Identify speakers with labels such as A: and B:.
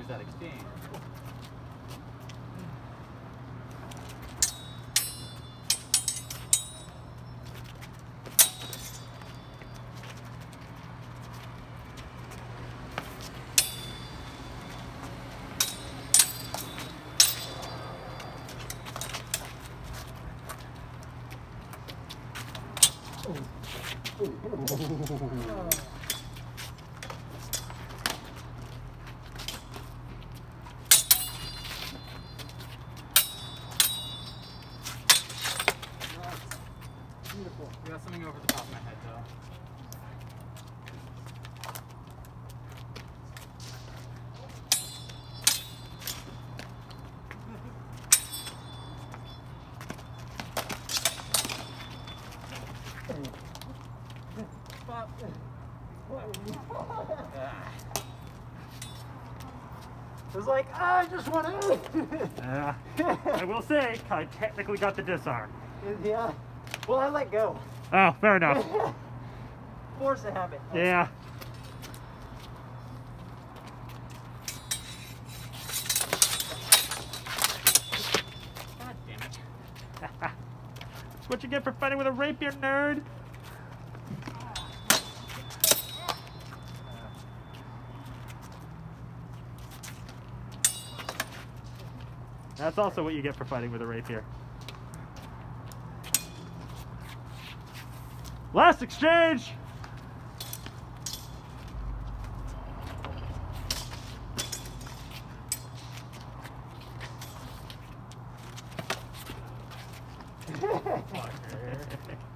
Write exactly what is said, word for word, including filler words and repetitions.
A: lose that exchange.
B: Beautiful.
A: We got something over the top of my head though.
B: It was like, ah, I just want to.
C: Uh, I will say, I technically got the disarm.
B: Yeah. Well, I let go.
C: Oh, fair enough.
B: Force a habit.
C: Yeah.
A: God damn it.
C: That's what you get for fighting with a rapier, nerd. That's also what you get for fighting with a rapier. Last exchange!
A: Fucker.